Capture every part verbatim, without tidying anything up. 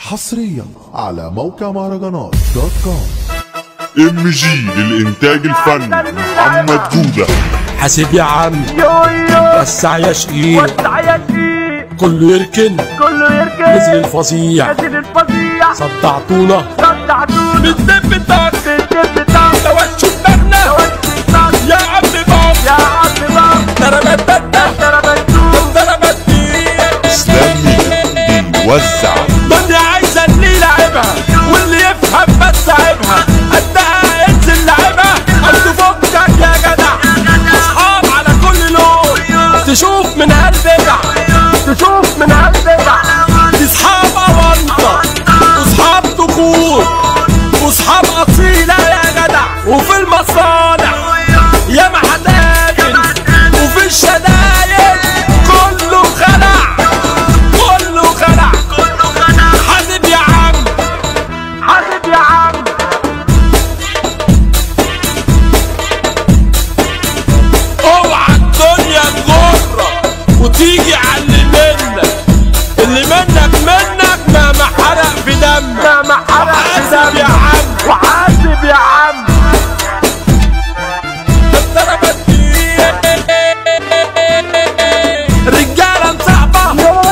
حصريا على موقع مهرجانات دوت كوم. ام جي للانتاج الفني محمد جودة. حاسب يا عم وسع يا شقيق وسع يا شقيق كله يركن كله يركن نزل الفظيع نزل الفظيع صدعتونا صدعتونا بالدب الطاق بالدب الطاق توشوا دماغنا توشوا دماغنا يا عم بابا يا عم بابا ضربت ضربتوه ضربت اسلام بيوزع. الدنيا عايزه اللي يلعبها واللي يفهم بس عيبها قدها انزل لعبها او تفكك يا جدع. اصحاب على كل لون تشوف من هالبدع تشوف من هالبدع دي اصحاب اونطه واصحاب دخول واصحاب اصيله يا جدع. وفي المصانع يا محتاجن وفي الشدايد كله خلع كله خلع. حاسب يا عم حاسب يا عم اوعى الدنيا تغرك وتيجي على اللي منك اللي منك منك مهما حرق في دمك. مهما حرق في حاسب يا دمك. عم وحاسب يا عم ضربت رجاله مصاحبه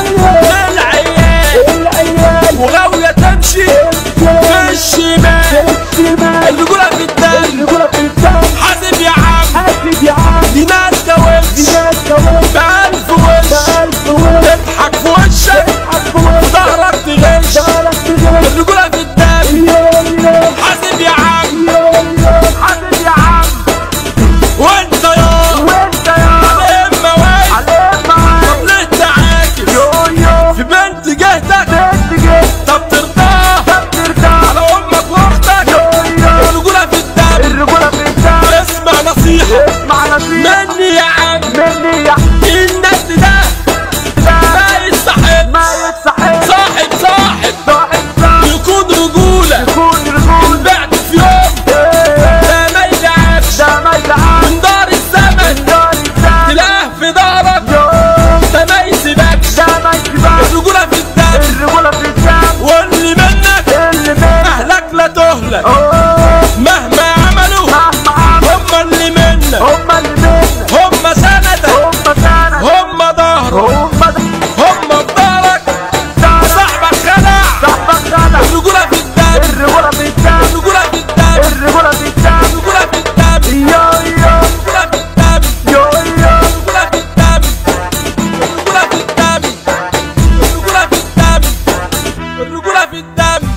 العيال وغاويه تمشي في الشمال الرجوله في الدم. حاسب يا عم حاسب يا عم دي ناس كاوتش بألف وش تضحك في وشك وظهرك تغش الرجوله في الدم. حاسب يا عم حاسب يا عم وانت يا وانت يا على اما واقف على طب ليه تعاكس يو في بنت جهتك بنت جيت طب ترضاها ترجع على امك واختك الرجوله في الدم. الرجولة في الدم. اسمع نصيحه اسمع نصيحة مني يا عم مني يا الناس ده ما يستحق ما يستحق صاحب صاحب صاحب صاحب يكون رجوله يكون رجول بعد في يوم ده ما يلعبش ده ما يلعب من دار الزمن دار الزمن تلاقيه في ظهرك يوم ده ما يسيبكش. ده ما يسيبكش الرجوله في الدم الرجولة في الدم. واللي منك اللي من اهلك لا تهلك أوه. مهما عملوا مهما عمل هم اللي منك هم اللي من هم سندك هم سند هم ظهرك هم هم في ظهرك وصاحبك خلع. صاحبك خلع الرجوله في الدم الرجولة في الدم الرجوله في الدم الرجولة في الدم. الرجوله في الدم يو يو الرجوله في الدم يو يو الرجوله في الدم الرجوله في الدم الرجوله في الدم الرجوله في الدم.